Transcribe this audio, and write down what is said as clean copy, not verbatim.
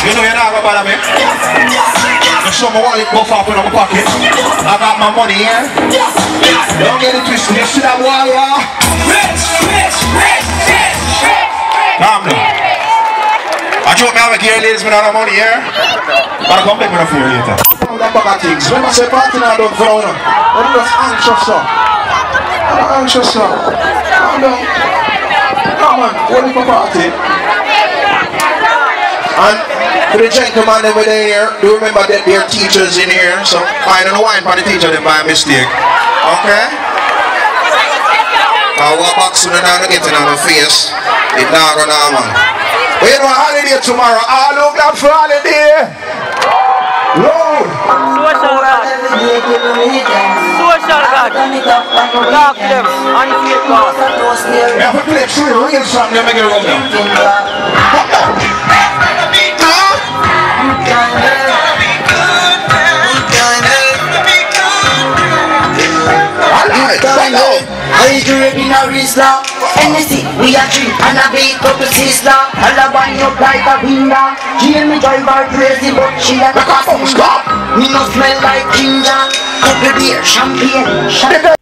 You know you're not gonna bother me. You show my wallet buff up in my pocket. I got my money here. Don't get it twisted. You see that wall, yeah? Calm down. I joke now with here, ladies, without no money here. But I'll come back with a few later. That bag of things. When I say party now, don't frown. I'm just anxious, sir. I'm anxious, sir. Calm down. Come on, only for party. And for the gentlemen over there, do remember that there are teachers in here, so I don't know why for the teacher them by mistake. Okay? I'll walk back soon and I'm getting on the face. It's not gonna happen. But you know, holiday tomorrow. I look up for holiday. Lord. Social God. Social God. Talk to them. Unfleekja God. We have to play through real song, then make it run down. I drink in a Rizla, Hennessy, we a drink and a beat up a sister. All a wind up like a window. Jamie drive her crazy but she like a passenger. Me no smell like ginger. Couple beer, champagne,